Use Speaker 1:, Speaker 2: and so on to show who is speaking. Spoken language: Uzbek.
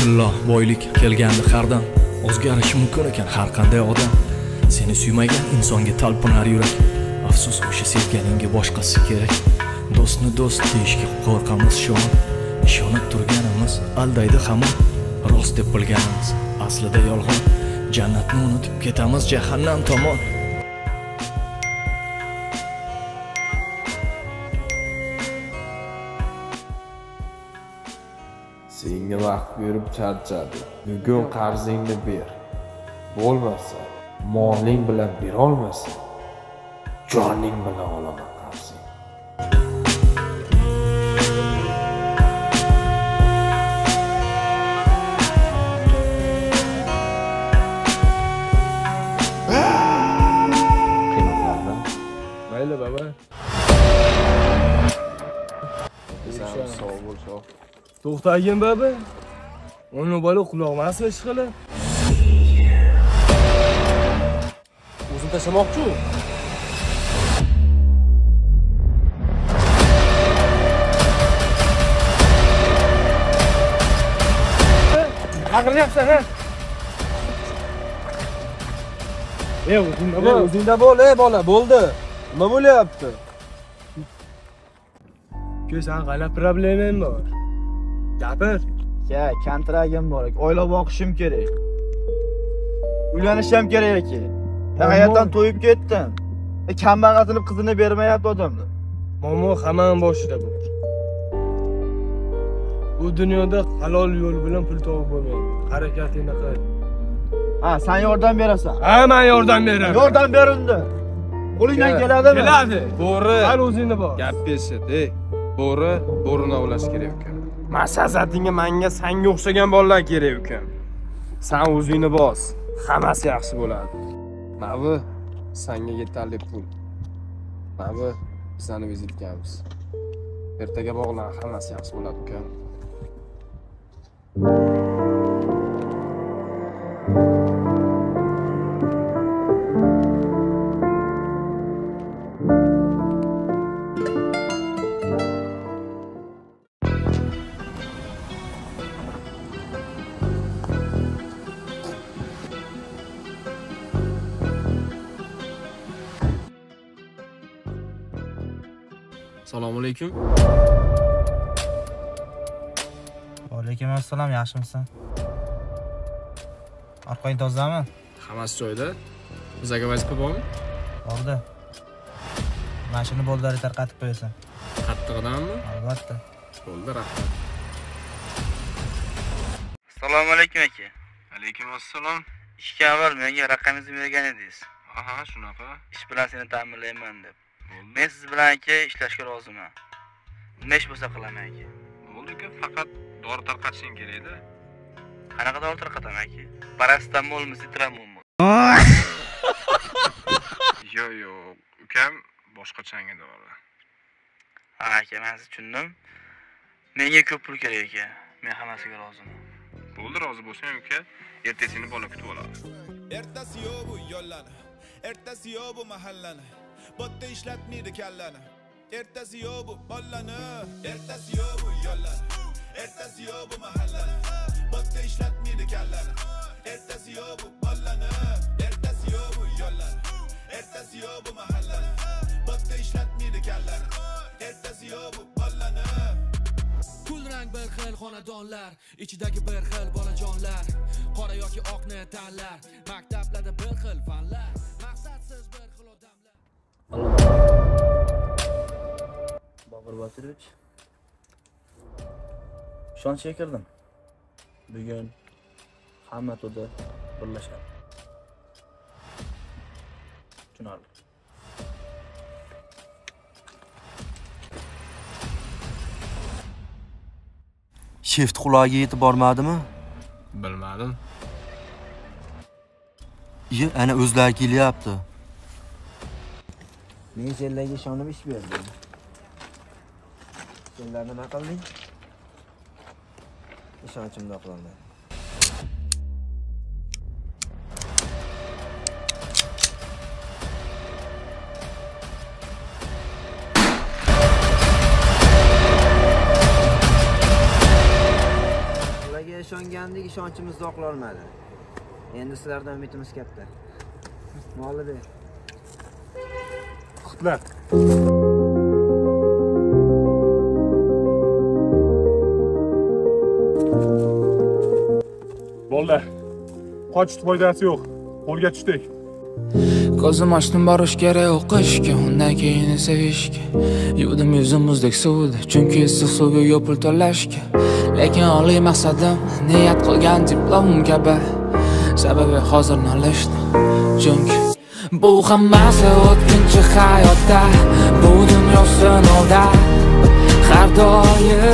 Speaker 1: Alhamdulillah, boylik kelgandi hardan. O'zgarishi mumkin ekan har qanday odam. Seni suymagan insonga talpinar yurak. Afsus, o'sha sevganingga boshqasi kerak. Do'stni do'st deyishga qo'rqamiz shu on. Ishonib turganimiz aldaydi hamon. Rost deb bilganimiz aslida yolg'on. Jannatni unutib ketamiz jahannam tomon.
Speaker 2: Senga vaqt berib charchadi. Bugun qarzingni ber. Bo'lmasa, moling bilan bera olmasa, joning bilan olaman qarzing.
Speaker 3: Mayli baba.
Speaker 2: Sog' bo'l, sog'.
Speaker 3: To'xtagin baba. Uni bola quloqmas ish qilib. O'zini tashlamoqchi u. Qaqiryapsan, ha?
Speaker 4: O'zingda bo'l, bola, bo'ldi. Nima bo'lyapti?
Speaker 3: Sen qanaqa problemang bor? Gapir.
Speaker 4: Kontragim bor. Oila boqishim kerak. Uylanishim kerak ekan. Hayotdan to'yib ketdim. Kambag'al qilib qizini bermayapti odamlar.
Speaker 3: Momo hammaning boshida bor. Bu dunyoda halol yo'l bilan pul topib bo'lmaydi. Harakatingni qil.
Speaker 4: Sen yordam berasan.
Speaker 3: Men yordam beraman.
Speaker 4: Yordam ber unda. Qo'lingdan keladimi?
Speaker 3: Keladi.
Speaker 5: Bo'ri.
Speaker 3: Hal o'zingni bor.
Speaker 5: Gap berishdi. Bo'rini ovlash kerak ekan. Masazatingga menga senga o'xshagan bolalar kerak ekan. Sen o'zingni bos. Hammasi yaxshi bo'ladi. Mana senga yetarli pul. Mana bizani vizitkamiz. Ertaga bog'lan, hammasi yaxshi bo'ladi uka.
Speaker 1: Assalomu alaykum.
Speaker 4: Va alaykum assalom, yaxshimisan? Orqang tozami?
Speaker 1: Hammasi joyida. Bizga vazifa bormi?
Speaker 4: Borda. Mashina bo'ldari tarqatib qo'yasan.
Speaker 1: Qattiqdanmi?
Speaker 4: Albatta.
Speaker 1: Bo'ldi, rahmat.
Speaker 6: Assalomu alaykum aka.
Speaker 5: Alaykum assalom.
Speaker 6: Ishga avval menga raqamingizni bergan edingiz.
Speaker 5: Aha, shunaqa.
Speaker 6: Ish bilan seni ta'minlayman deb. Men siz bilan aka ishlashga roziman. Nima ish bo'lsa qilaman aka.
Speaker 5: Bo'ldi-ku, faqat dori tarqatishing kerak-da.
Speaker 6: Qanaqa dori tarqataman aka? Paracetamolmi, Citramolmi?
Speaker 5: Yo'q, ukam boshqachanga dorilar.
Speaker 6: Ha aka, men sizni tushundim. Menga ko'p pul kerak aka. Men hammasiga roziman.
Speaker 5: Bo'ldi, rozi bo'lsang uka, ertasini bola kutib oladi.
Speaker 7: Ertasi yo'q bu yo'llarni, ertasi yo'q bu mahallani. Botta ishlatmaydi kallani. Ertasi yo'q bu bollani, ertasi yo'q bu yo'llarni, ertasi yo'q bu mahallani. Botta ishlatmaydi kallani. Ertasi yo'q bu bollani, ertasi yo'q bu yo'llarni, ertasi yo'q bu mahallani. Botta ishlatmaydi kallani. Ertasi yo'q bu bollani.
Speaker 8: Kul rang bir xil xonadonlar, ichidagi bir xil bolajonlar, qora yoki oqni tanlar, maktablarda bir xil fanlar, maqsadsiz bir xil odamlar.
Speaker 4: Bobur Botirovich. Ishonchga kirdim. Bugun hamma to'da birlashadi. Tushunarli.
Speaker 9: Shift quloqiga yetib bormadimi?
Speaker 1: Bilmadim.
Speaker 9: Ana o'zlari kelyapti.
Speaker 4: Men senlarga ishonib ish berdim. Senlar nima qilding? Ishonchimda qilaman.
Speaker 10: ishongandek ishonchimizni oqlolmadi. Endi sizlardan umidimiz katta. Molni ber.
Speaker 11: Qutlar. Bolalar, qochishni foydasi yo'q. Qo'lga tushdik.
Speaker 8: Ko'zim ochdim borish kerak o'qishga, undan keyin sevishga. Yuvdim yuzim muzdek suvda, chunki issiq suvga yo'q pul to'lashga. Lekin oliy maqsadim niyat qilgan diplom kabi. Sababi hozir nolishdim, chunki bu hammasi o'tkinchi hayotda, bu dunyo sinovda. Har doim